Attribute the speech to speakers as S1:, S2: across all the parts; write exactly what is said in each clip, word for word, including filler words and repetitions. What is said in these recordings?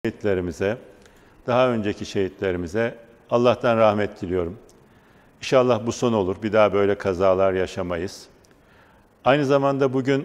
S1: Şehitlerimize, daha önceki şehitlerimize Allah'tan rahmet diliyorum. İnşallah bu son olur. Bir daha böyle kazalar yaşamayız. Aynı zamanda bugün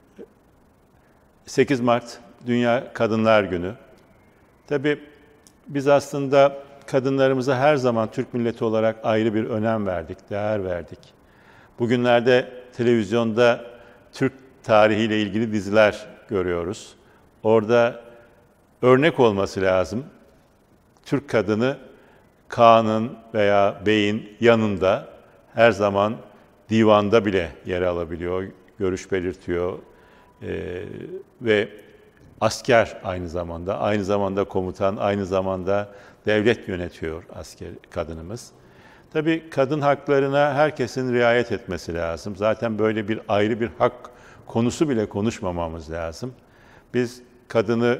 S1: sekiz Mart Dünya Kadınlar Günü. Tabii biz aslında kadınlarımıza her zaman Türk milleti olarak ayrı bir önem verdik, değer verdik. Bugünlerde televizyonda Türk tarihiyle ilgili diziler görüyoruz. Orada örnek olması lazım. Türk kadını Kaan'ın veya Bey'in yanında her zaman divanda bile yer alabiliyor, görüş belirtiyor ee, ve asker aynı zamanda, aynı zamanda komutan, aynı zamanda devlet yönetiyor asker kadınımız. Tabii kadın haklarına herkesin riayet etmesi lazım. Zaten böyle bir ayrı bir hak konusu bile konuşmamamız lazım. Biz kadını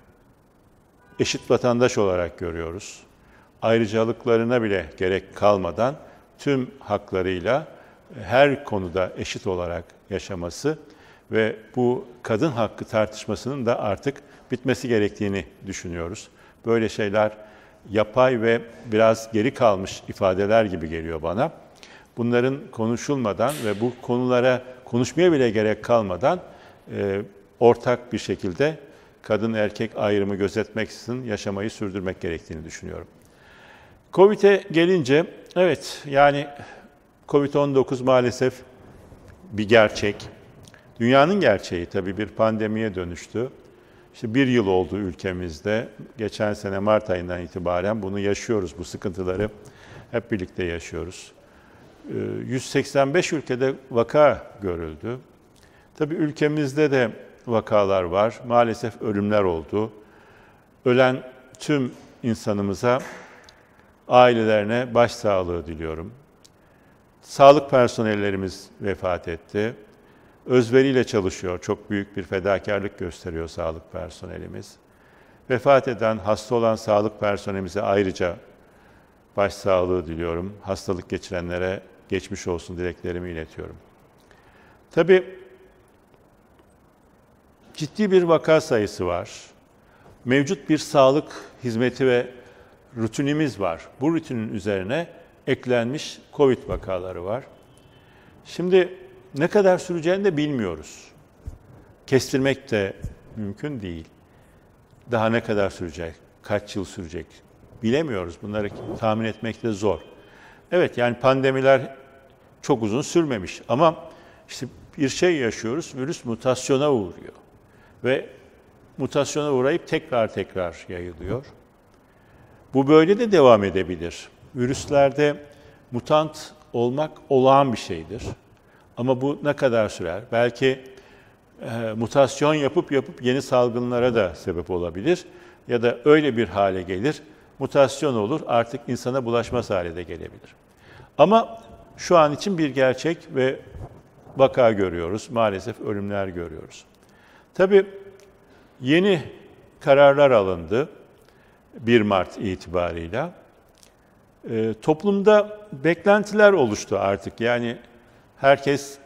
S1: eşit vatandaş olarak görüyoruz. Ayrıcalıklarına bile gerek kalmadan tüm haklarıyla her konuda eşit olarak yaşaması ve bu kadın hakkı tartışmasının da artık bitmesi gerektiğini düşünüyoruz. Böyle şeyler yapay ve biraz geri kalmış ifadeler gibi geliyor bana. Bunların konuşulmadan ve bu konulara konuşmaya bile gerek kalmadan e, ortak bir şekilde kadın erkek ayrımı gözetmeksizin yaşamayı sürdürmek gerektiğini düşünüyorum. Covid'e gelince, evet yani kovid on dokuz maalesef bir gerçek. Dünyanın gerçeği tabii bir pandemiye dönüştü. İşte bir yıl oldu ülkemizde. Geçen sene Mart ayından itibaren bunu yaşıyoruz. Bu sıkıntıları hep birlikte yaşıyoruz. yüz seksen beş ülkede vaka görüldü. Tabii ülkemizde de vakalar var. Maalesef ölümler oldu. Ölen tüm insanımıza, ailelerine başsağlığı diliyorum. Sağlık personellerimiz vefat etti. Özveriyle çalışıyor. Çok büyük bir fedakarlık gösteriyor sağlık personelimiz. Vefat eden, hasta olan sağlık personelimize ayrıca başsağlığı diliyorum. Hastalık geçirenlere geçmiş olsun dileklerimi iletiyorum. Tabii ciddi bir vaka sayısı var. Mevcut bir sağlık hizmeti ve rutinimiz var. Bu rutinin üzerine eklenmiş Covid vakaları var. Şimdi ne kadar süreceğini de bilmiyoruz. Kestirmek de mümkün değil. Daha ne kadar sürecek, kaç yıl sürecek bilemiyoruz. Bunları tahmin etmek de zor. Evet yani pandemiler çok uzun sürmemiş ama işte bir şey yaşıyoruz, virüs mutasyona uğruyor. Ve mutasyona uğrayıp tekrar tekrar yayılıyor. Bu böyle de devam edebilir. Virüslerde mutant olmak olağan bir şeydir. Ama bu ne kadar sürer? Belki e, mutasyon yapıp yapıp yeni salgınlara da sebep olabilir. Ya da öyle bir hale gelir, mutasyon olur, artık insana bulaşmaz hale de gelebilir. Ama şu an için bir gerçek ve vaka görüyoruz, maalesef ölümler görüyoruz. Tabii yeni kararlar alındı bir Mart itibarıyla. E, toplumda beklentiler oluştu artık. Yani herkes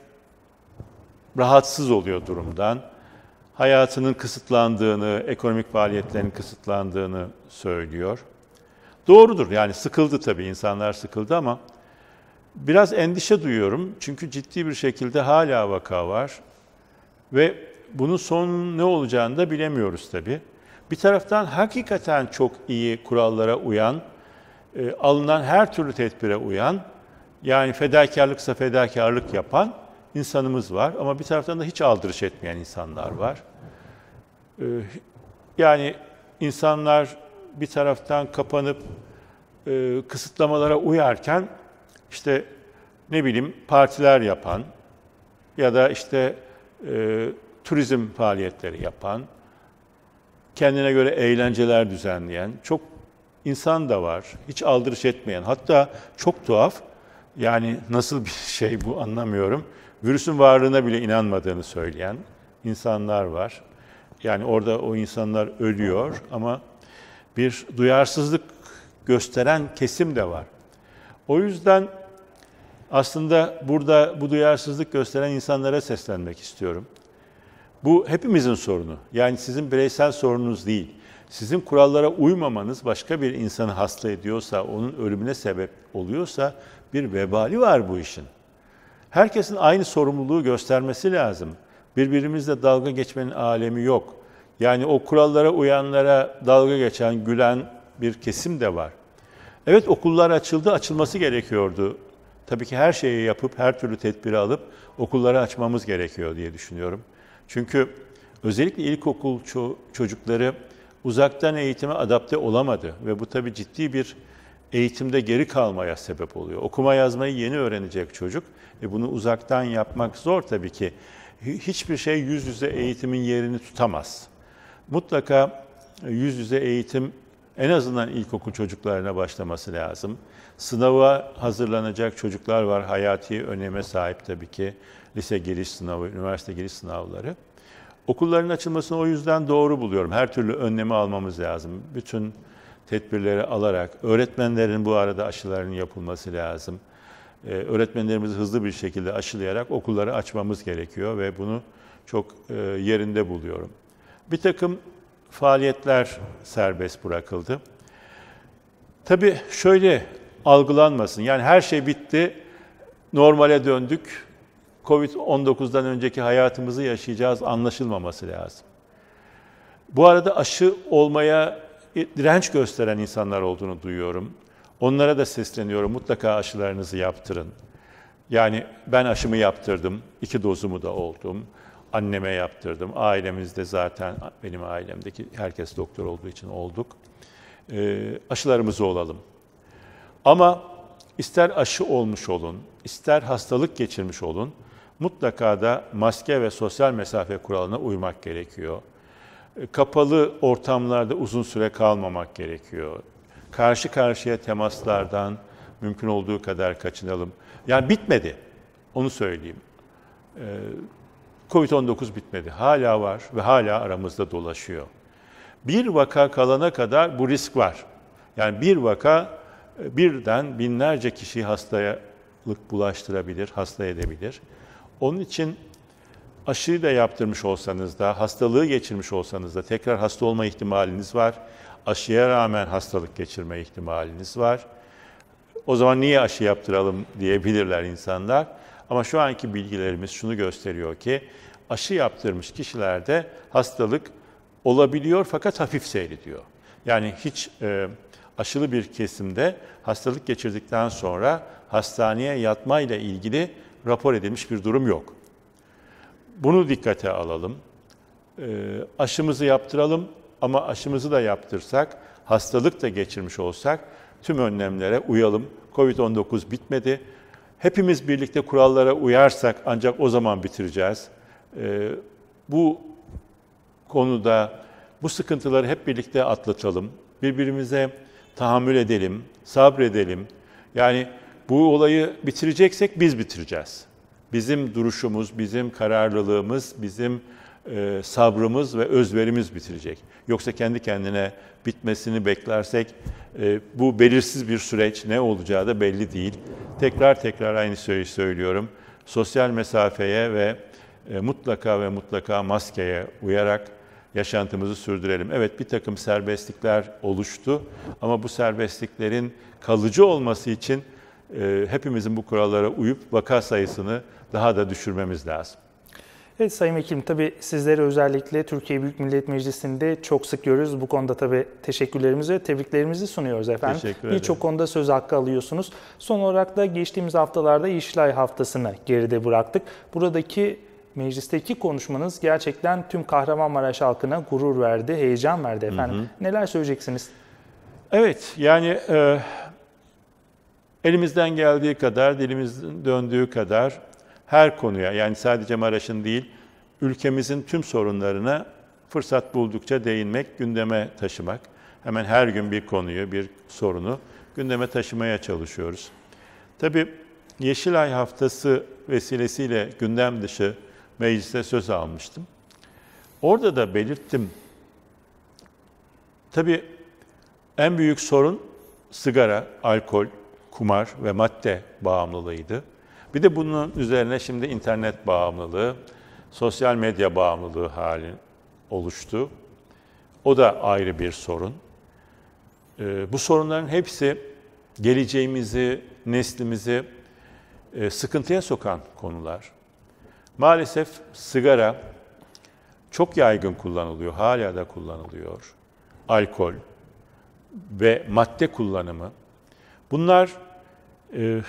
S1: rahatsız oluyor durumdan. Hayatının kısıtlandığını, ekonomik faaliyetlerin kısıtlandığını söylüyor. Doğrudur. Yani sıkıldı tabii. İnsanlar sıkıldı ama biraz endişe duyuyorum. Çünkü ciddi bir şekilde hala vaka var. Ve bunun son ne olacağını da bilemiyoruz tabii. Bir taraftan hakikaten çok iyi kurallara uyan, e, alınan her türlü tedbire uyan, yani fedakarlıksa fedakarlık yapan insanımız var. Ama bir taraftan da hiç aldırış etmeyen insanlar var. E, yani insanlar bir taraftan kapanıp e, kısıtlamalara uyarken, işte ne bileyim partiler yapan ya da işte e, turizm faaliyetleri yapan, kendine göre eğlenceler düzenleyen çok insan da var. Hiç aldırış etmeyen, hatta çok tuhaf, yani nasıl bir şey bu anlamıyorum. Virüsün varlığına bile inanmadığını söyleyen insanlar var. Yani orada o insanlar ölüyor ama bir duyarsızlık gösteren kesim de var. O yüzden aslında burada bu duyarsızlık gösteren insanlara seslenmek istiyorum. Bu hepimizin sorunu. Yani sizin bireysel sorununuz değil. Sizin kurallara uymamanız başka bir insanı hasta ediyorsa, onun ölümüne sebep oluyorsa bir vebali var bu işin. Herkesin aynı sorumluluğu göstermesi lazım. Birbirimizle dalga geçmenin alemi yok. Yani o kurallara uyanlara dalga geçen, gülen bir kesim de var. Evet, okullar açıldı, açılması gerekiyordu. Tabii ki her şeyi yapıp, her türlü tedbiri alıp okulları açmamız gerekiyor diye düşünüyorum. Çünkü özellikle ilkokul ço- çocukları uzaktan eğitime adapte olamadı ve bu tabii ciddi bir eğitimde geri kalmaya sebep oluyor. Okuma yazmayı yeni öğrenecek çocuk ve bunu uzaktan yapmak zor tabii ki. Hiçbir şey yüz yüze eğitimin yerini tutamaz. Mutlaka yüz yüze eğitim en azından ilkokul çocuklarına başlaması lazım. Sınava hazırlanacak çocuklar var, hayati öneme sahip tabii ki. Lise giriş sınavı, üniversite giriş sınavları. Okulların açılmasını o yüzden doğru buluyorum. Her türlü önlemi almamız lazım. Bütün tedbirleri alarak, öğretmenlerin bu arada aşılarının yapılması lazım. Ee, öğretmenlerimizi hızlı bir şekilde aşılayarak okulları açmamız gerekiyor ve bunu çok e, yerinde buluyorum. Bir takım faaliyetler serbest bırakıldı. Tabii şöyle algılanmasın, yani her şey bitti, normale döndük, kovid on dokuzdan önceki hayatımızı yaşayacağız anlaşılmaması lazım. Bu arada aşı olmaya direnç gösteren insanlar olduğunu duyuyorum. Onlara da sesleniyorum, mutlaka aşılarınızı yaptırın. Yani ben aşımı yaptırdım, iki dozumu da oldum. Anneme yaptırdım, ailemizde zaten benim ailemdeki herkes doktor olduğu için olduk. E, aşılarımızı olalım. Ama ister aşı olmuş olun, ister hastalık geçirmiş olun, mutlaka da maske ve sosyal mesafe kuralına uymak gerekiyor. E, kapalı ortamlarda uzun süre kalmamak gerekiyor. Karşı karşıya temaslardan mümkün olduğu kadar kaçınalım. Yani bitmedi, onu söyleyeyim. E, kovid on dokuz bitmedi. Hala var ve hala aramızda dolaşıyor. Bir vaka kalana kadar bu risk var. Yani bir vaka birden binlerce kişiyi hastalık bulaştırabilir, hasta edebilir. Onun için aşıyı da yaptırmış olsanız da, hastalığı geçirmiş olsanız da tekrar hasta olma ihtimaliniz var. Aşıya rağmen hastalık geçirme ihtimaliniz var. O zaman niye aşı yaptıralım diyebilirler insanlar. Ama şu anki bilgilerimiz şunu gösteriyor ki aşı yaptırmış kişilerde hastalık olabiliyor fakat hafif seyrediyor. Yani hiç e, aşılı bir kesimde hastalık geçirdikten sonra hastaneye yatmayla ilgili rapor edilmiş bir durum yok. Bunu dikkate alalım. E, aşımızı yaptıralım ama aşımızı da yaptırsak, hastalık da geçirmiş olsak tüm önlemlere uyalım. kovid on dokuz bitmedi. Hepimiz birlikte kurallara uyarsak ancak o zaman bitireceğiz. Ee, bu konuda bu sıkıntıları hep birlikte atlatalım. Birbirimize tahammül edelim, sabredelim. Yani bu olayı bitireceksek biz bitireceğiz. Bizim duruşumuz, bizim kararlılığımız, bizim e, sabrımız ve özverimiz bitirecek. Yoksa kendi kendine bitmesini beklersek e, bu belirsiz bir süreç, ne olacağı da belli değil. Tekrar tekrar aynı şeyi söylüyorum. Sosyal mesafeye ve e, mutlaka ve mutlaka maskeye uyarak yaşantımızı sürdürelim. Evet, bir takım serbestlikler oluştu ama bu serbestliklerin kalıcı olması için e, hepimizin bu kurallara uyup vaka sayısını daha da düşürmemiz lazım.
S2: Evet Sayın Vekilim, tabii sizleri özellikle Türkiye Büyük Millet Meclisi'nde çok sık görüyoruz. Bu konuda tabii teşekkürlerimizi ve tebriklerimizi sunuyoruz efendim.
S1: Teşekkür ederim.
S2: Birçok konuda söz hakkı alıyorsunuz. Son olarak da geçtiğimiz haftalarda Yeşilay Haftası'nı geride bıraktık. Buradaki meclisteki konuşmanız gerçekten tüm Kahramanmaraş halkına gurur verdi, heyecan verdi efendim. Hı hı. Neler söyleyeceksiniz?
S1: Evet, yani e, elimizden geldiği kadar, dilimizin döndüğü kadar her konuya, yani sadece Maraş'ın değil, ülkemizin tüm sorunlarına fırsat buldukça değinmek, gündeme taşımak. Hemen her gün bir konuyu, bir sorunu gündeme taşımaya çalışıyoruz. Tabii Yeşilay Haftası vesilesiyle gündem dışı mecliste söz almıştım. Orada da belirttim. Tabii en büyük sorun sigara, alkol, kumar ve madde bağımlılığıydı. Bir de bunun üzerine şimdi internet bağımlılığı, sosyal medya bağımlılığı hali oluştu. O da ayrı bir sorun. E, bu sorunların hepsi geleceğimizi, neslimizi e, sıkıntıya sokan konular. Maalesef sigara çok yaygın kullanılıyor, hala da kullanılıyor. Alkol ve madde kullanımı. Bunlar e,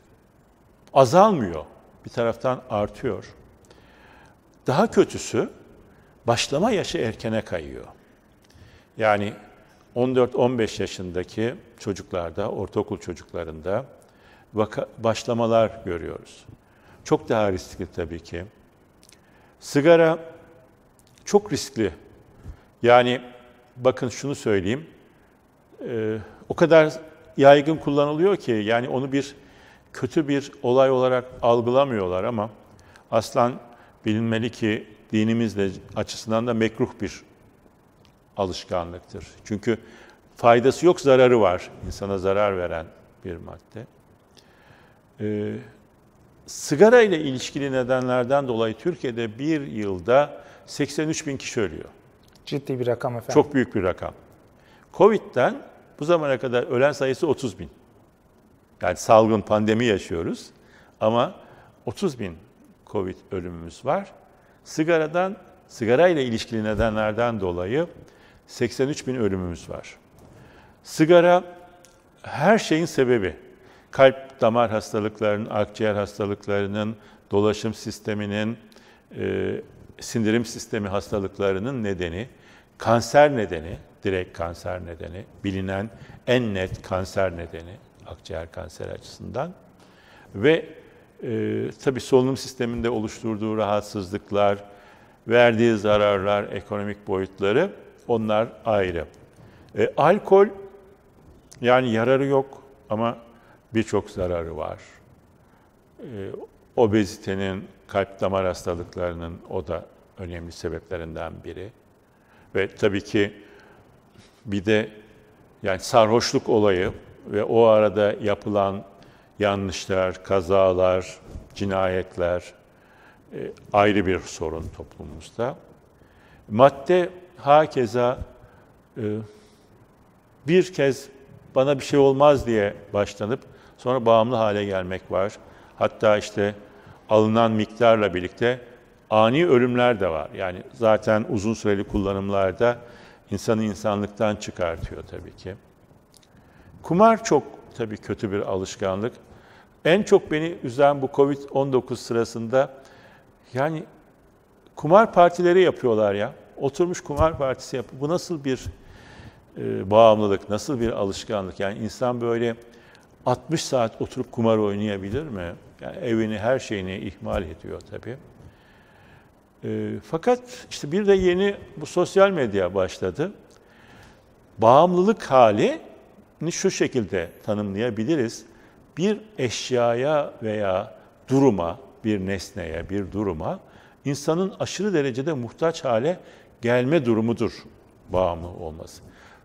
S1: azalmıyor, bir taraftan artıyor. Daha kötüsü başlama yaşı erkene kayıyor. Yani on dört on beş yaşındaki çocuklarda, ortaokul çocuklarında vaka, başlamalar görüyoruz. Çok daha riskli tabii ki. Sigara çok riskli. Yani bakın şunu söyleyeyim, e, o kadar yaygın kullanılıyor ki yani onu bir kötü bir olay olarak algılamıyorlar ama aslen bilinmeli ki dinimizle açısından da mekruh bir alışkanlıktır. Çünkü faydası yok, zararı var. İnsana zarar veren bir madde. Ee, sigara ile ilişkili nedenlerden dolayı Türkiye'de bir yılda seksen üç bin kişi ölüyor.
S2: Ciddi bir rakam efendim.
S1: Çok büyük bir rakam. Covid'den bu zamana kadar ölen sayısı otuz bin. Yani salgın, pandemi yaşıyoruz ama otuz bin Covid ölümümüz var. Sigaradan, sigara ile ilişkili nedenlerden dolayı seksen üç bin ölümümüz var. Sigara her şeyin sebebi. Kalp damar hastalıklarının, akciğer hastalıklarının, dolaşım sisteminin, e, sindirim sistemi hastalıklarının nedeni, kanser nedeni, direkt kanser nedeni, bilinen en net kanser nedeni, akciğer kanseri açısından ve e, tabii solunum sisteminde oluşturduğu rahatsızlıklar, verdiği zararlar, ekonomik boyutları onlar ayrı. E, alkol yani yararı yok ama birçok zararı var. E, obezitenin, kalp damar hastalıklarının o da önemli sebeplerinden biri. Ve tabii ki bir de yani sarhoşluk olayı ve o arada yapılan yanlışlar, kazalar, cinayetler e, ayrı bir sorun toplumumuzda. Madde hakeza e, bir kez bana bir şey olmaz diye başlanıp sonra bağımlı hale gelmek var. Hatta işte alınan miktarla birlikte ani ölümler de var. Yani zaten uzun süreli kullanımlarda insanı insanlıktan çıkartıyor tabii ki. Kumar çok tabii kötü bir alışkanlık. En çok beni üzen bu kovid on dokuz sırasında yani kumar partileri yapıyorlar ya. Oturmuş kumar partisi yapıyor. Bu nasıl bir e, bağımlılık, nasıl bir alışkanlık? Yani insan böyle altmış saat oturup kumar oynayabilir mi? Yani evini, her şeyini ihmal ediyor tabii. E, fakat işte bir de yeni bu sosyal medya başladı. Bağımlılık halini şu şekilde tanımlayabiliriz. Bir eşyaya veya duruma, bir nesneye, bir duruma insanın aşırı derecede muhtaç hale gelme durumudur bağımlı olması.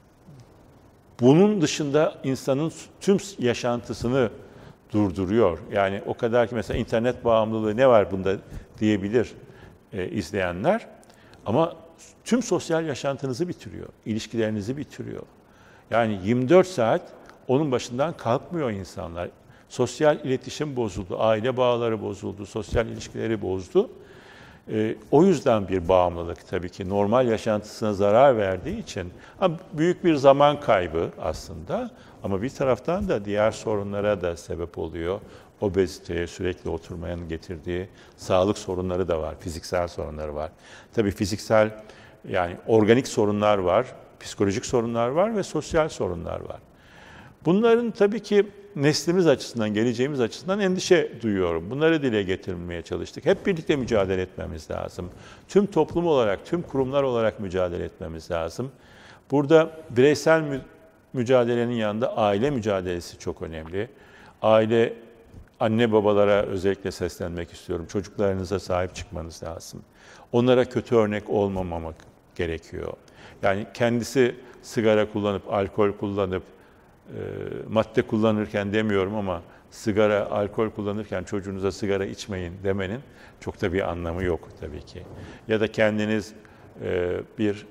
S1: Bunun dışında insanın tüm yaşantısını durduruyor. Yani o kadar ki mesela internet bağımlılığı ne var bunda diyebilir e, izleyenler. Ama tüm sosyal yaşantınızı bitiriyor, ilişkilerinizi bitiriyor. Yani yirmi dört saat onun başından kalkmıyor insanlar. Sosyal iletişim bozuldu, aile bağları bozuldu, sosyal ilişkileri bozdu. Ee, o yüzden bir bağımlılık tabii ki normal yaşantısına zarar verdiği için büyük bir zaman kaybı aslında ama bir taraftan da diğer sorunlara da sebep oluyor. Obeziteye, sürekli oturmayanın getirdiği sağlık sorunları da var, fiziksel sorunları var. Tabii fiziksel yani organik sorunlar var, psikolojik sorunlar var ve sosyal sorunlar var. Bunların tabii ki neslimiz açısından, geleceğimiz açısından endişe duyuyorum. Bunları dile getirmeye çalıştık. Hep birlikte mücadele etmemiz lazım. Tüm toplum olarak, tüm kurumlar olarak mücadele etmemiz lazım. Burada bireysel mü- mücadelenin yanında aile mücadelesi çok önemli. Aile, anne babalara özellikle seslenmek istiyorum. Çocuklarınıza sahip çıkmanız lazım. Onlara kötü örnek olmamamak gerekiyor. Yani kendisi sigara kullanıp, alkol kullanıp, e, madde kullanırken demiyorum ama sigara, alkol kullanırken çocuğunuza sigara içmeyin demenin çok da bir anlamı yok tabii ki. Ya da kendiniz e, bir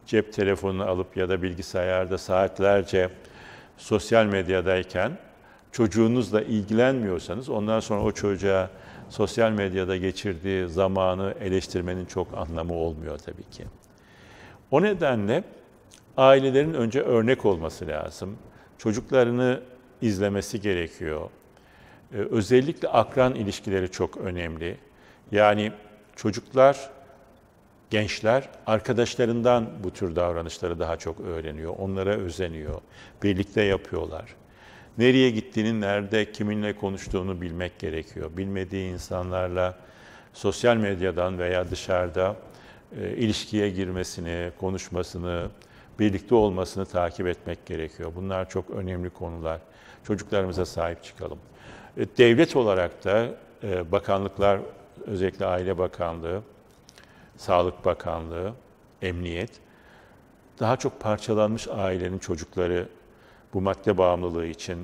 S1: cep telefonunu alıp ya da bilgisayarda saatlerce sosyal medyadayken çocuğunuzla ilgilenmiyorsanız ondan sonra o çocuğa sosyal medyada geçirdiği zamanı eleştirmenin çok anlamı olmuyor tabii ki. O nedenle ailelerin önce örnek olması lazım. Çocuklarını izlemesi gerekiyor. Ee, özellikle akran ilişkileri çok önemli. Yani çocuklar, gençler arkadaşlarından bu tür davranışları daha çok öğreniyor. Onlara özeniyor. Birlikte yapıyorlar. Nereye gittiğini, nerede, kiminle konuştuğunu bilmek gerekiyor. Bilmediği insanlarla sosyal medyadan veya dışarıda e, ilişkiye girmesini, konuşmasını, birlikte olmasını takip etmek gerekiyor. Bunlar çok önemli konular. Çocuklarımıza sahip çıkalım. E, devlet olarak da e, bakanlıklar, özellikle Aile Bakanlığı, Sağlık Bakanlığı, Emniyet, daha çok parçalanmış ailenin çocukları bu madde bağımlılığı için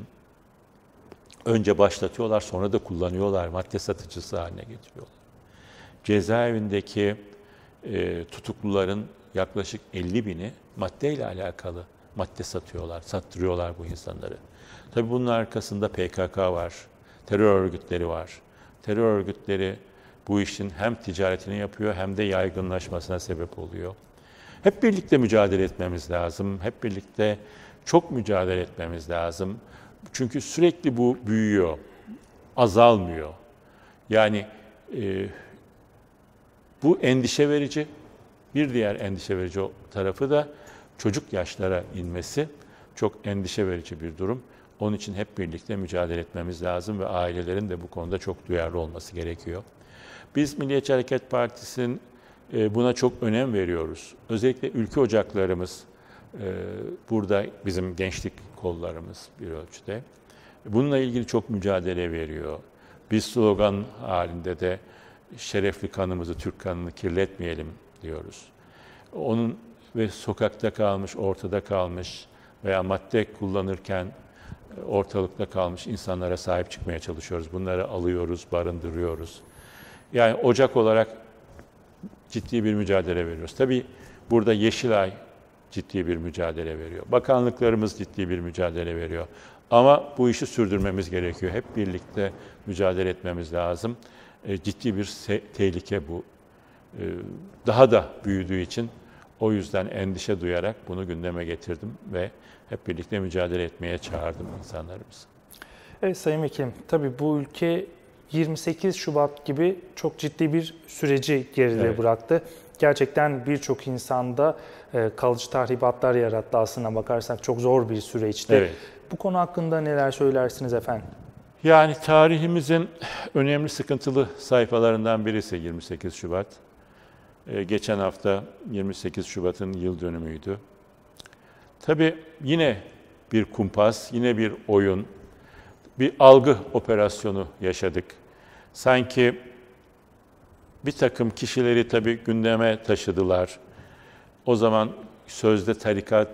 S1: önce başlatıyorlar, sonra da kullanıyorlar, madde satıcısı haline getiriyorlar. Cezaevindeki e, tutukluların yaklaşık elli bini maddeyle alakalı madde satıyorlar, sattırıyorlar bu insanları. Tabii bunun arkasında P K K var, terör örgütleri var. Terör örgütleri bu işin hem ticaretini yapıyor hem de yaygınlaşmasına sebep oluyor. Hep birlikte mücadele etmemiz lazım. Hep birlikte çok mücadele etmemiz lazım. Çünkü sürekli bu büyüyor, azalmıyor. Yani e, bu endişe verici. Bir diğer endişe verici tarafı da çocuk yaşlara inmesi çok endişe verici bir durum. Onun için hep birlikte mücadele etmemiz lazım ve ailelerin de bu konuda çok duyarlı olması gerekiyor. Biz Milliyetçi Hareket Partisi'nin buna çok önem veriyoruz. Özellikle ülke ocaklarımız, burada bizim gençlik kollarımız bir ölçüde. Bununla ilgili çok mücadele veriyor. Biz slogan halinde de şerefli kanımızı, Türk kanını kirletmeyelim diyoruz. Onun ve sokakta kalmış, ortada kalmış veya madde kullanırken ortalıkta kalmış insanlara sahip çıkmaya çalışıyoruz. Bunları alıyoruz, barındırıyoruz. Yani ocak olarak ciddi bir mücadele veriyoruz. Tabii burada Yeşilay ciddi bir mücadele veriyor. Bakanlıklarımız ciddi bir mücadele veriyor. Ama bu işi sürdürmemiz gerekiyor. Hep birlikte mücadele etmemiz lazım. E, ciddi bir tehlike bu. E, daha da büyüdüğü için o yüzden endişe duyarak bunu gündeme getirdim ve hep birlikte mücadele etmeye çağırdım insanlarımızı.
S2: Evet Sayın Vekilim, tabii bu ülke yirmi sekiz Şubat gibi çok ciddi bir süreci geride evet. bıraktı. Gerçekten birçok insanda kalıcı tahribatlar yarattı aslına bakarsak. Çok zor bir süreçti. Evet. Bu konu hakkında neler söylersiniz efendim?
S1: Yani tarihimizin önemli sıkıntılı sayfalarından birisi yirmi sekiz Şubat. Ee, geçen hafta yirmi sekiz Şubat'ın yıl dönümüydü. Tabii yine bir kumpas, yine bir oyun, bir algı operasyonu yaşadık. Sanki bir takım kişileri tabii gündeme taşıdılar. O zaman sözde tarikat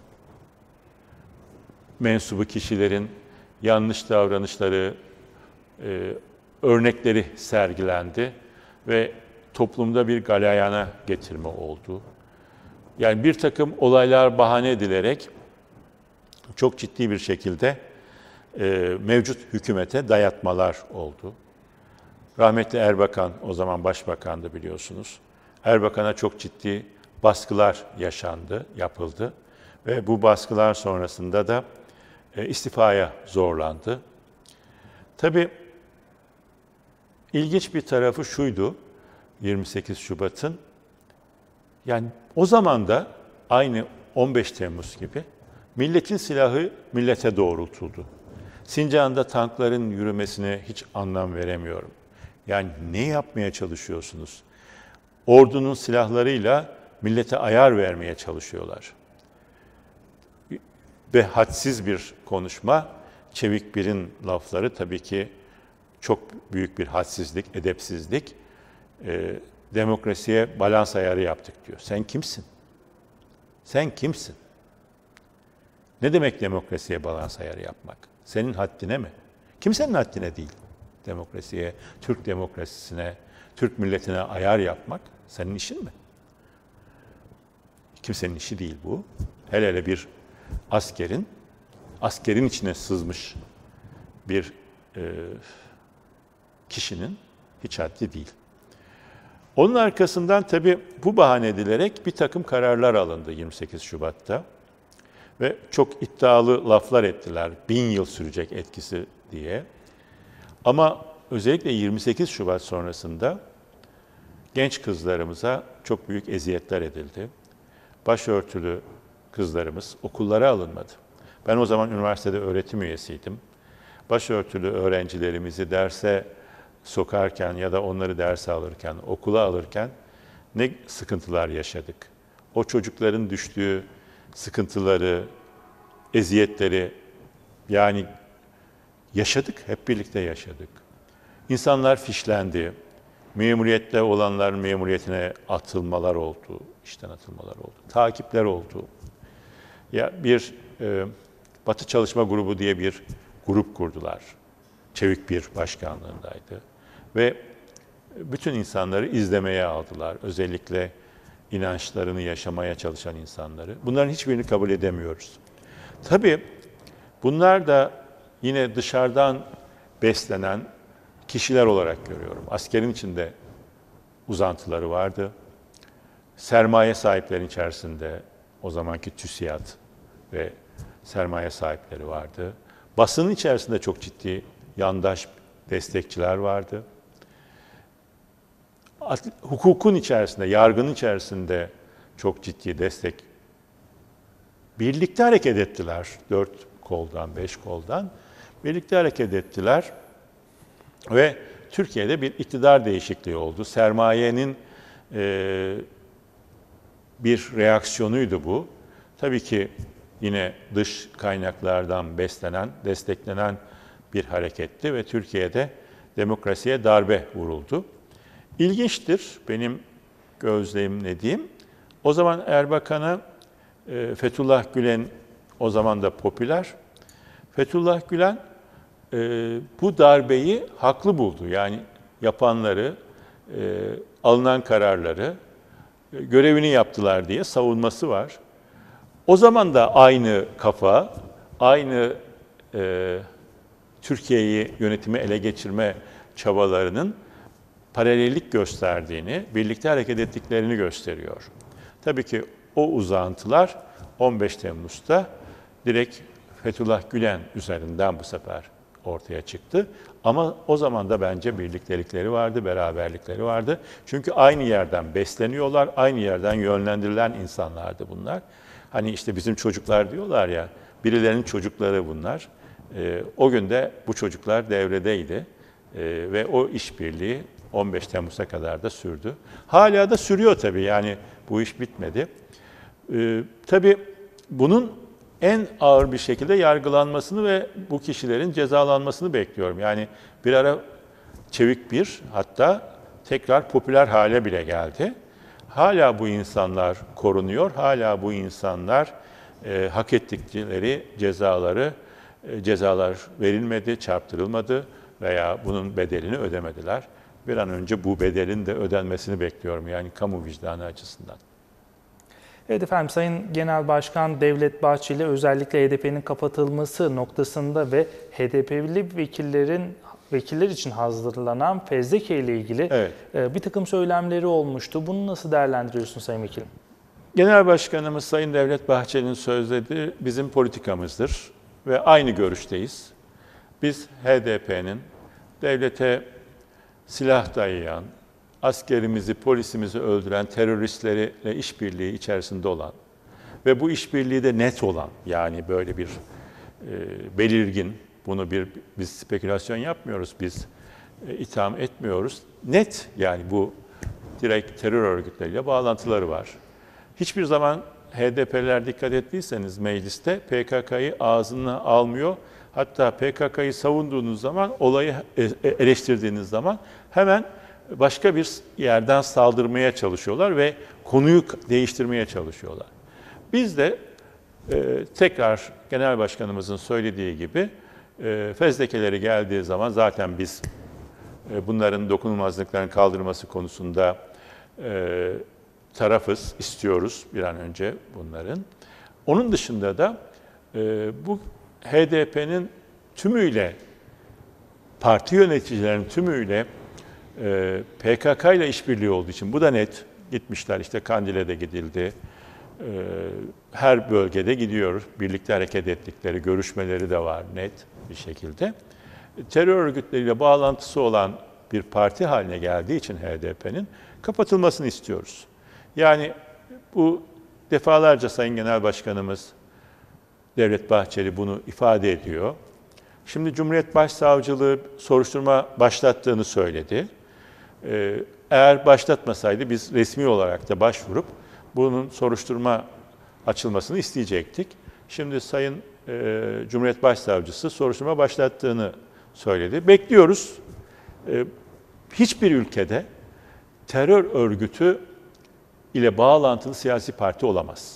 S1: mensubu kişilerin yanlış davranışları, e, örnekleri sergilendi ve toplumda bir galeyana getirme oldu. Yani bir takım olaylar bahane edilerek çok ciddi bir şekilde e, mevcut hükümete dayatmalar oldu. Rahmetli Erbakan, o zaman başbakandı biliyorsunuz. Erbakan'a çok ciddi baskılar yaşandı, yapıldı ve bu baskılar sonrasında da e, istifaya zorlandı. Tabii ilginç bir tarafı şuydu, yirmi sekiz Şubat'ın, yani o zaman da aynı on beş Temmuz gibi milletin silahı millete doğrultuldu. Sincan'da tankların yürümesine hiç anlam veremiyorum. Yani ne yapmaya çalışıyorsunuz? Ordunun silahlarıyla millete ayar vermeye çalışıyorlar. Ve hadsiz bir konuşma, Çevik Bir'in lafları tabii ki çok büyük bir hadsizlik, edepsizlik. E, demokrasiye balans ayarı yaptık diyor. Sen kimsin? Sen kimsin? Ne demek demokrasiye balans ayarı yapmak? Senin haddine mi? Kimsenin haddine değil. Demokrasiye, Türk demokrasisine, Türk milletine ayar yapmak senin işin mi? Kimsenin işi değil bu. Hele hele bir askerin, askerin içine sızmış bir e, kişinin hiç haddi değil. Onun arkasından tabii bu bahane edilerek bir takım kararlar alındı yirmi sekiz Şubat'ta. Ve çok iddialı laflar ettiler, bin yıl sürecek etkisi diye. Ama özellikle yirmi sekiz Şubat sonrasında genç kızlarımıza çok büyük eziyetler edildi. Başörtülü kızlarımız okullara alınmadı. Ben o zaman üniversitede öğretim üyesiydim. Başörtülü öğrencilerimizi derse sokarken ya da onları derse alırken, okula alırken ne sıkıntılar yaşadık. O çocukların düştüğü sıkıntıları, eziyetleri yani yaşadık, hep birlikte yaşadık. İnsanlar fişlendi. Memuriyette olanların memuriyetine atılmalar oldu, işten atılmalar oldu. Takipler oldu. Ya bir e, Batı Çalışma Grubu diye bir grup kurdular. Çevik bir başkanlığındaydı. Ve bütün insanları izlemeye aldılar. Özellikle inançlarını yaşamaya çalışan insanları. Bunların hiçbirini kabul edemiyoruz. Tabii bunlar da yine dışarıdan beslenen kişiler olarak görüyorum. Askerin içinde uzantıları vardı. Sermaye sahiplerinin içerisinde o zamanki TÜSİAD ve sermaye sahipleri vardı. Basının içerisinde çok ciddi yandaş destekçiler vardı. Hukukun içerisinde, yargının içerisinde çok ciddi destek. Birlikte hareket ettiler. Dört koldan, beş koldan. Birlikte hareket ettiler. Ve Türkiye'de bir iktidar değişikliği oldu. Sermayenin e, bir reaksiyonuydu bu. Tabii ki yine dış kaynaklardan beslenen, desteklenen bir hareketti ve Türkiye'de demokrasiye darbe vuruldu. İlginçtir benim gözlemlediğim. O zaman Erbakan'a e, Fethullah Gülen o zaman da popüler. Fethullah Gülen e, bu darbeyi haklı buldu. Yani yapanları, e, alınan kararları e, görevini yaptılar diye savunması var. O zaman da aynı kafa, aynı e, Türkiye'yi yönetimi ele geçirme çabalarının paralellik gösterdiğini, birlikte hareket ettiklerini gösteriyor. Tabii ki o uzantılar on beş Temmuz'da direkt Fethullah Gülen üzerinden bu sefer ortaya çıktı. Ama o zaman da bence birliktelikleri vardı, beraberlikleri vardı. Çünkü aynı yerden besleniyorlar, aynı yerden yönlendirilen insanlardı bunlar. Hani işte bizim çocuklar diyorlar ya, birilerinin çocukları bunlar. Ee, o gün de bu çocuklar devredeydi ee, ve o işbirliği on beş Temmuz'a kadar da sürdü. Hala da sürüyor tabii, yani bu iş bitmedi. Ee, tabii bunun en ağır bir şekilde yargılanmasını ve bu kişilerin cezalanmasını bekliyorum. Yani bir ara Çevik bir, hatta tekrar popüler hale bile geldi. Hala bu insanlar korunuyor, hala bu insanlar e, hak ettikleri cezaları, e, cezalar verilmedi, çarptırılmadı veya bunun bedelini ödemediler. Bir an önce bu bedelin de ödenmesini bekliyorum, yani kamu vicdanı açısından.
S2: Evet efendim, Sayın Genel Başkan Devlet Bahçeli özellikle H D P'nin kapatılması noktasında ve H D P'li vekillerin vekiller için hazırlanan fezleke ile ilgili evet. bir takım söylemleri olmuştu. Bunu nasıl değerlendiriyorsun Sayın Vekilim?
S1: Genel Başkanımız Sayın Devlet Bahçeli'nin sözleri bizim politikamızdır ve aynı görüşteyiz. Biz H D P'nin devlete silah dayayan, askerimizi, polisimizi öldüren teröristlerle işbirliği içerisinde olan ve bu işbirliği de net olan, yani böyle bir e, belirgin, bunu bir biz spekülasyon yapmıyoruz, biz e, itham etmiyoruz. Net, yani bu direkt terör örgütleriyle bağlantıları var. Hiçbir zaman H D P'liler, dikkat ettiyseniz mecliste P K K'yı ağzına almıyor. Hatta P K K'yı savunduğunuz zaman, olayı eleştirdiğiniz zaman hemen başka bir yerden saldırmaya çalışıyorlar ve konuyu değiştirmeye çalışıyorlar. Biz de e, tekrar Genel Başkanımızın söylediği gibi e, fezlekeleri geldiği zaman zaten biz e, bunların dokunulmazlıkların kaldırılması konusunda e, tarafız, istiyoruz bir an önce bunların. Onun dışında da e, bu H D P'nin tümüyle, parti yöneticilerinin tümüyle e, P K K ile işbirliği olduğu için, bu da net, gitmişler işte Kandil'e de gidildi, e, her bölgede gidiyor, birlikte hareket ettikleri, görüşmeleri de var net bir şekilde. Terör örgütleriyle bağlantısı olan bir parti haline geldiği için H D P'nin kapatılmasını istiyoruz. Yani bu defalarca Sayın Genel Başkanımız Devlet Bahçeli bunu ifade ediyor. Şimdi Cumhuriyet Başsavcılığı soruşturma başlattığını söyledi. Eğer başlatmasaydı biz resmi olarak da başvurup bunun soruşturma açılmasını isteyecektik. Şimdi Sayın e, Cumhuriyet Başsavcısı soruşturma başlattığını söyledi. Bekliyoruz. E, hiçbir ülkede terör örgütü ile bağlantılı siyasi parti olamaz.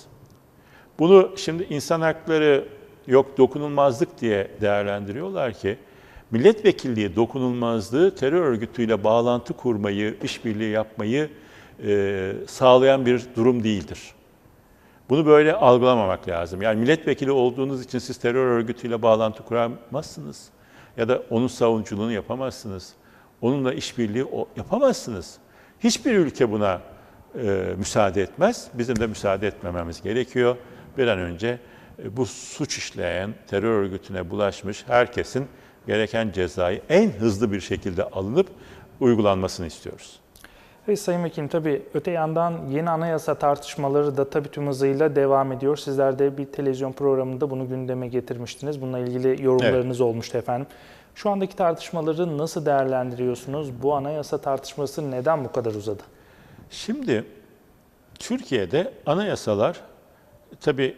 S1: Bunu şimdi insan hakları yok dokunulmazlık diye değerlendiriyorlar ki milletvekilliği dokunulmazlığı terör örgütüyle bağlantı kurmayı, işbirliği yapmayı e, sağlayan bir durum değildir. Bunu böyle algılamamak lazım. Yani milletvekili olduğunuz için siz terör örgütüyle bağlantı kuramazsınız ya da onun savunuculuğunu yapamazsınız. Onunla işbirliği yapamazsınız. Hiçbir ülke buna e, müsaade etmez. Bizim de müsaade etmememiz gerekiyor. Bir an önce e, bu suç işleyen, terör örgütüne bulaşmış herkesin gereken cezayı en hızlı bir şekilde alınıp uygulanmasını istiyoruz.
S2: Ve Sayın Vekilim, tabii öte yandan yeni anayasa tartışmaları da tabii tüm hızıyla devam ediyor. Sizler de bir televizyon programında bunu gündeme getirmiştiniz. Bununla ilgili yorumlarınız evet. olmuştu efendim. Şu andaki tartışmaları nasıl değerlendiriyorsunuz? Bu anayasa tartışması neden bu kadar uzadı?
S1: Şimdi Türkiye'de anayasalar tabii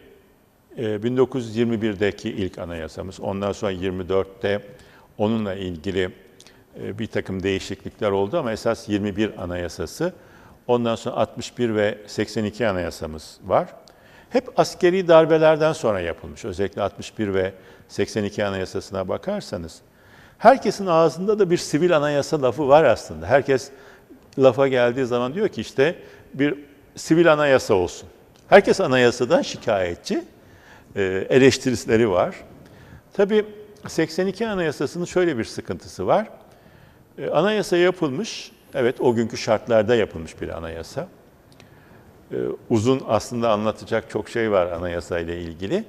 S1: bin dokuz yüz yirmi birdeki ilk anayasamız, ondan sonra yirmi dörtte onunla ilgili bir takım değişiklikler oldu ama esas yirmi bir anayasası, ondan sonra altmış bir ve seksen iki anayasamız var. Hep askeri darbelerden sonra yapılmış. Özellikle altmış bir ve seksen iki anayasasına bakarsanız herkesin ağzında da bir sivil anayasa lafı var aslında. Herkes lafa geldiği zaman diyor ki işte bir sivil anayasa olsun. Herkes anayasadan şikayetçi, eleştirileri var. Tabii seksen iki anayasasının şöyle bir sıkıntısı var. Anayasa yapılmış, evet o günkü şartlarda yapılmış bir anayasa. Uzun aslında anlatacak çok şey var anayasa ile ilgili.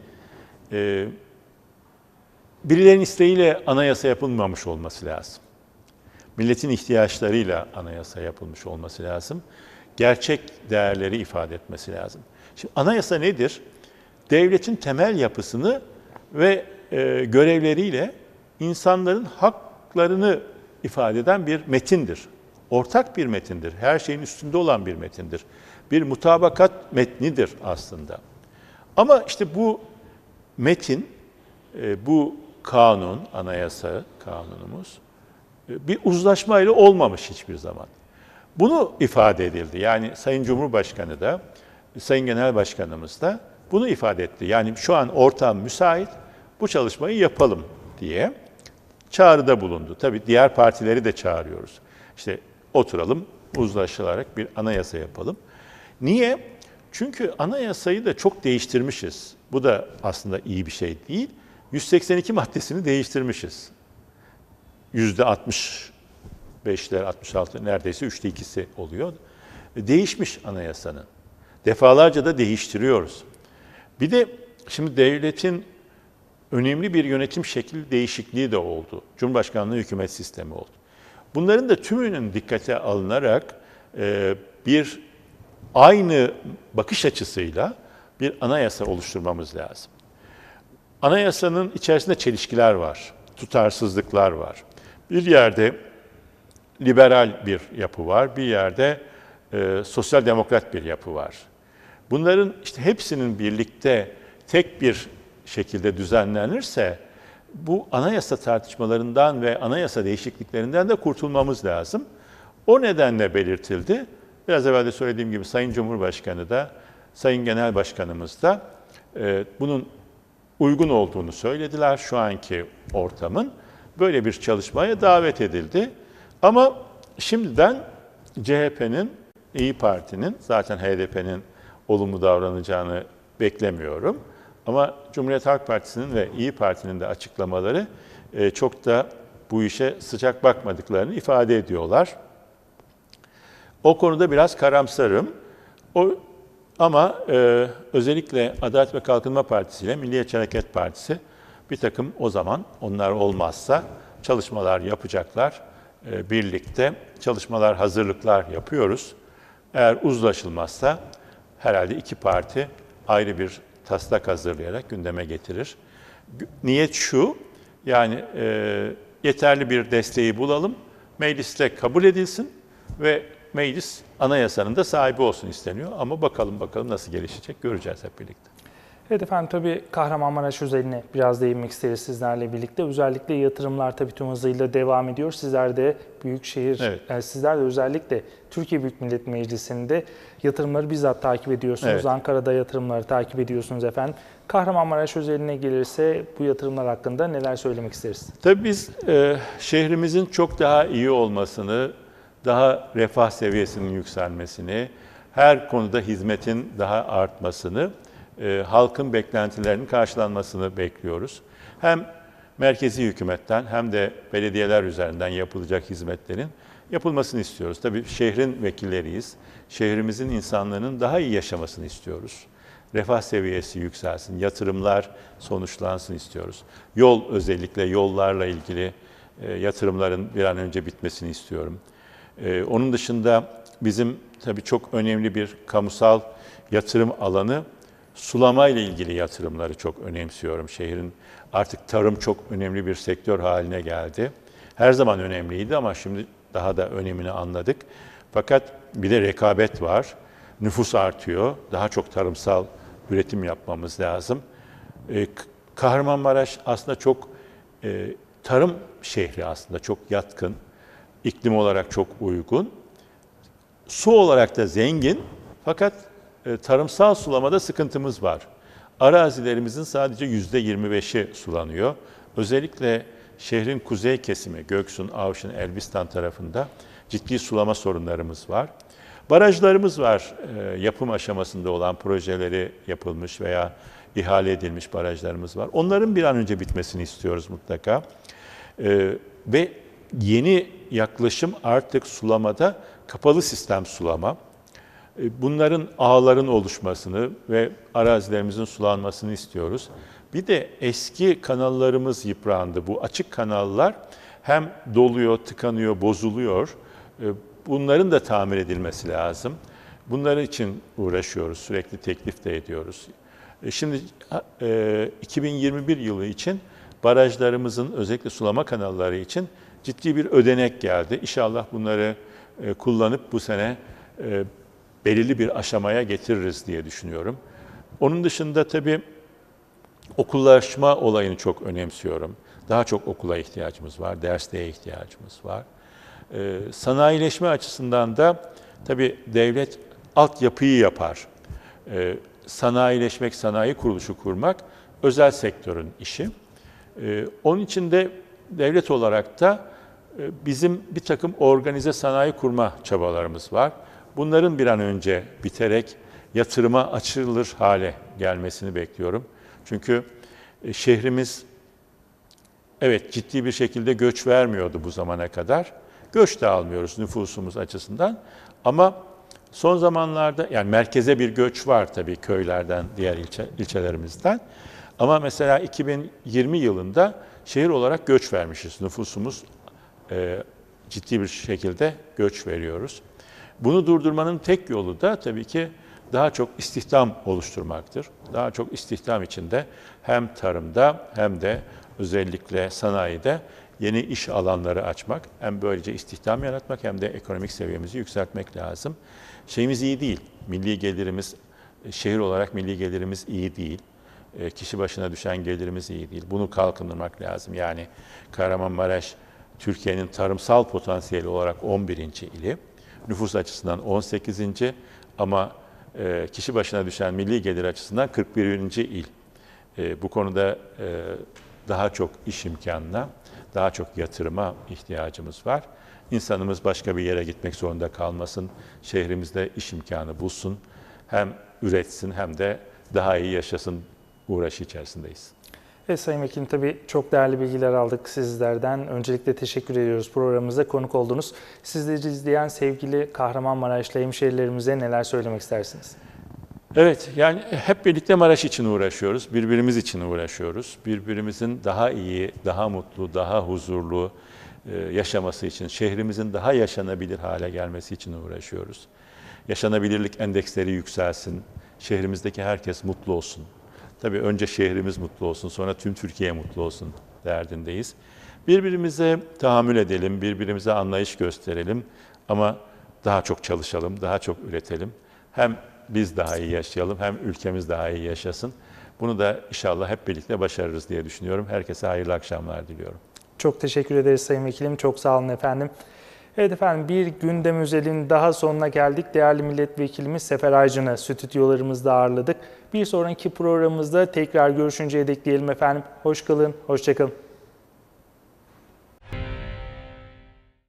S1: Birilerinin isteğiyle anayasa yapılmamış olması lazım. Milletin ihtiyaçlarıyla anayasa yapılmış olması lazım. Gerçek değerleri ifade etmesi lazım. Şimdi anayasa nedir? Devletin temel yapısını ve e, görevleriyle insanların haklarını ifade eden bir metindir. Ortak bir metindir. Her şeyin üstünde olan bir metindir. Bir mutabakat metnidir aslında. Ama işte bu metin, e, bu kanun, anayasa kanunumuz e, bir uzlaşmayla olmamış hiçbir zaman. Bunu ifade edildi. Yani Sayın Cumhurbaşkanı da, Sayın Genel Başkanımız da bunu ifade etti. Yani şu an ortam müsait, bu çalışmayı yapalım diye çağrıda bulundu. Tabii diğer partileri de çağırıyoruz. İşte oturalım, uzlaşılarak bir anayasa yapalım. Niye? Çünkü anayasayı da çok değiştirmişiz. Bu da aslında iyi bir şey değil. yüz seksen iki maddesini değiştirmişiz. yüzde altmış beşler, altmış altı, neredeyse üçte ikisi oluyor. Değişmiş anayasanın. Defalarca da değiştiriyoruz. Bir de şimdi devletin önemli bir yönetim şekli değişikliği de oldu. Cumhurbaşkanlığı hükümet sistemi oldu. Bunların da tümünün dikkate alınarak e, bir aynı bakış açısıyla bir anayasa oluşturmamız lazım. Anayasanın içerisinde çelişkiler var, tutarsızlıklar var. Bir yerde liberal bir yapı var, bir yerde e, sosyal demokrat bir yapı var. Bunların işte hepsinin birlikte tek bir şekilde düzenlenirse bu anayasa tartışmalarından ve anayasa değişikliklerinden de kurtulmamız lazım. O nedenle belirtildi. Biraz evvel de söylediğim gibi Sayın Cumhurbaşkanı da, Sayın Genel Başkanımız da e, bunun uygun olduğunu söylediler şu anki ortamın. Böyle bir çalışmaya davet edildi. Ama şimdiden C H P'nin İyi Parti'nin, zaten H D P'nin olumlu davranacağını beklemiyorum. Ama Cumhuriyet Halk Partisi'nin ve İyi Parti'nin de açıklamaları e, çok da bu işe sıcak bakmadıklarını ifade ediyorlar. O konuda biraz karamsarım. O ama e, özellikle Adalet ve Kalkınma Partisi ile Milliyetçi Hareket Partisi bir takım, o zaman onlar olmazsa çalışmalar yapacaklar. E, birlikte çalışmalar, hazırlıklar yapıyoruz. Eğer uzlaşılmazsa herhalde iki parti ayrı bir taslak hazırlayarak gündeme getirir. Niyet şu, yani e, yeterli bir desteği bulalım, mecliste kabul edilsin ve meclis anayasanın da sahibi olsun isteniyor. Ama bakalım bakalım nasıl gelişecek, göreceğiz hep birlikte.
S2: Evet efendim, tabii Kahramanmaraş özeline biraz değinmek isteriz sizlerle birlikte. Özellikle yatırımlar tabii tüm hızıyla devam ediyor. Sizler de Büyükşehir, evet. yani sizler de özellikle Türkiye Büyük Millet Meclisi'nde yatırımları bizzat takip ediyorsunuz. Evet. Ankara'da yatırımları takip ediyorsunuz efendim. Kahramanmaraş özeline gelirse bu yatırımlar hakkında neler söylemek isteriz? Tabii biz e, şehrimizin çok daha iyi olmasını, daha refah seviyesinin yükselmesini, her konuda hizmetin daha artmasını, e, halkın beklentilerinin karşılanmasını bekliyoruz. Hem merkezi hükümetten hem de belediyeler üzerinden yapılacak hizmetlerin yapılmasını istiyoruz. Tabii şehrin vekilleriyiz. Şehrimizin insanların daha iyi yaşamasını istiyoruz. Refah seviyesi yükselsin, yatırımlar sonuçlansın istiyoruz. Yol, özellikle yollarla ilgili e, yatırımların bir an önce bitmesini istiyorum. Ee, onun dışında bizim tabii çok önemli bir kamusal yatırım alanı, sulama ile ilgili yatırımları çok önemsiyorum. Şehrin artık tarım çok önemli bir sektör haline geldi. Her zaman önemliydi ama şimdi daha da önemini anladık. Fakat bir de rekabet var. Nüfus artıyor. Daha çok tarımsal üretim yapmamız lazım. Ee, Kahramanmaraş aslında çok e, tarım şehri, aslında çok yatkın. İklim olarak çok uygun, su olarak da zengin, fakat e, tarımsal sulamada sıkıntımız var. Arazilerimizin sadece yüzde yirmi beşi sulanıyor. Özellikle şehrin kuzey kesimi, Göksun, Avşin, Elbistan tarafında ciddi sulama sorunlarımız var. Barajlarımız var, e, yapım aşamasında olan projeleri yapılmış veya ihale edilmiş barajlarımız var. Onların bir an önce bitmesini istiyoruz mutlaka. E, ve yeni yaklaşım artık sulamada kapalı sistem sulama. Bunların ağların oluşmasını ve arazilerimizin sulanmasını istiyoruz. Bir de eski kanallarımız yıprandı. Bu açık kanallar hem doluyor, tıkanıyor, bozuluyor. Bunların da tamir edilmesi lazım. Bunların için uğraşıyoruz, sürekli teklif de ediyoruz. Şimdi iki bin yirmi bir yılı için barajlarımızın, özellikle sulama kanalları için ciddi bir ödenek geldi. İnşallah bunları e, kullanıp bu sene e, belirli bir aşamaya getiririz diye düşünüyorum. Onun dışında tabii okullaşma olayını çok önemsiyorum. Daha çok okula ihtiyacımız var, dersliğe ihtiyacımız var. E, sanayileşme açısından da tabii devlet altyapıyı yapar. E, sanayileşmek, sanayi kuruluşu kurmak özel sektörün işi. E, onun için de devlet olarak da bizim bir takım organize sanayi kurma çabalarımız var. Bunların bir an önce biterek yatırıma açılır hale gelmesini bekliyorum. Çünkü şehrimiz evet ciddi bir şekilde göç vermiyordu bu zamana kadar. Göç de almıyoruz nüfusumuz açısından. Ama son zamanlarda, yani merkeze bir göç var tabii köylerden, diğer ilçe, ilçelerimizden. Ama mesela iki bin yirmi yılında şehir olarak göç vermişiz. Nüfusumuz e, ciddi bir şekilde göç veriyoruz. Bunu durdurmanın tek yolu da tabii ki daha çok istihdam oluşturmaktır. Daha çok istihdam içinde hem tarımda hem de özellikle sanayide yeni iş alanları açmak, hem böylece istihdam yaratmak hem de ekonomik seviyemizi yükseltmek lazım. Şeyimiz iyi değil. Milli gelirimiz, şehir olarak milli gelirimiz iyi değil. Kişi başına düşen gelirimiz iyi değil. Bunu kalkındırmak lazım. Yani Kahramanmaraş Türkiye'nin tarımsal potansiyeli olarak on birinci ili. Nüfus açısından on sekizinci ama kişi başına düşen milli gelir açısından kırk birinci il. Bu konuda daha çok iş imkanına, daha çok yatırıma ihtiyacımız var.
S1: insanımız başka bir yere gitmek zorunda kalmasın. Şehrimizde iş imkanı bulsun. Hem üretsin hem de daha iyi yaşasın uğraşı içerisindeyiz.
S2: Ve Sayın Vekilim, tabii çok değerli bilgiler aldık sizlerden. Öncelikle teşekkür ediyoruz programımıza konuk oldunuz. Sizleri izleyen sevgili Kahramanmaraşlı hemşehrilerimize neler söylemek istersiniz?
S1: Evet, yani hep birlikte Maraş için uğraşıyoruz, birbirimiz için uğraşıyoruz. Birbirimizin daha iyi, daha mutlu, daha huzurlu yaşaması için, şehrimizin daha yaşanabilir hale gelmesi için uğraşıyoruz. Yaşanabilirlik endeksleri yükselsin, şehrimizdeki herkes mutlu olsun. Tabii önce şehrimiz mutlu olsun, sonra tüm Türkiye mutlu olsun derdindeyiz. Birbirimize tahammül edelim, birbirimize anlayış gösterelim ama daha çok çalışalım, daha çok üretelim. Hem biz daha iyi yaşayalım, hem ülkemiz daha iyi yaşasın. Bunu da inşallah hep birlikte başarırız diye düşünüyorum. Herkese hayırlı akşamlar diliyorum.
S2: Çok teşekkür ederiz Sayın Vekilim, çok sağ olun efendim. Evet efendim, bir gündem özelinin daha sonuna geldik. Değerli milletvekilimiz Sefer Aycan'ı stüdyolarımızda ağırladık. Bir sonraki programımızda tekrar görüşünceye dek diyelim efendim. Hoş kalın, hoşça kalın.